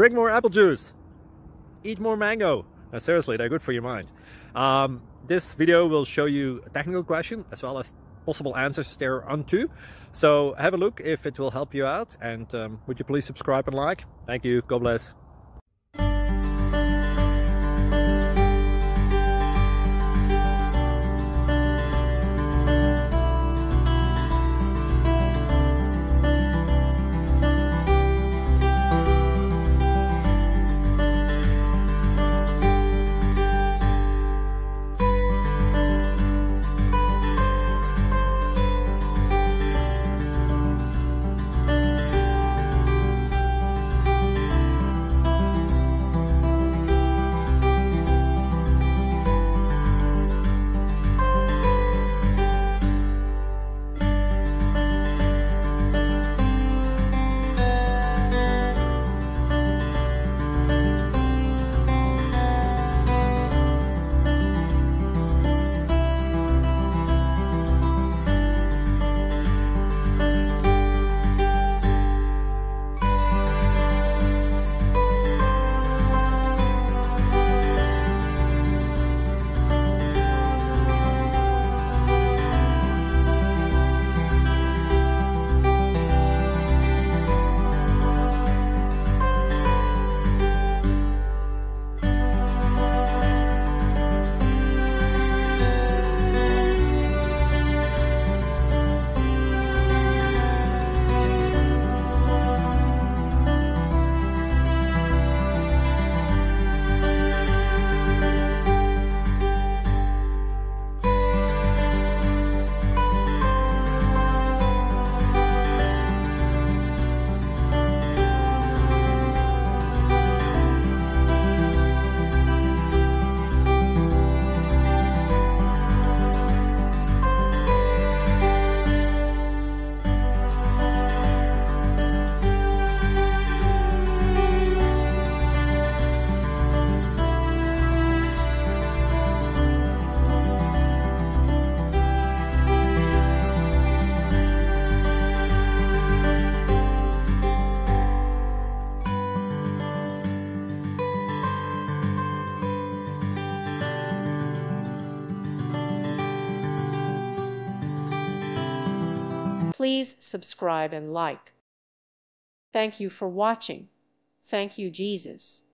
drink more apple juice, eat more mango. No, seriously, they're good for your mind. This video will show you a technical question as well as possible answers thereunto. So have a look if it will help you out, and would you please subscribe and like? Thank you. God bless. Please subscribe and like. Thank you for watching. Thank you, Jesus.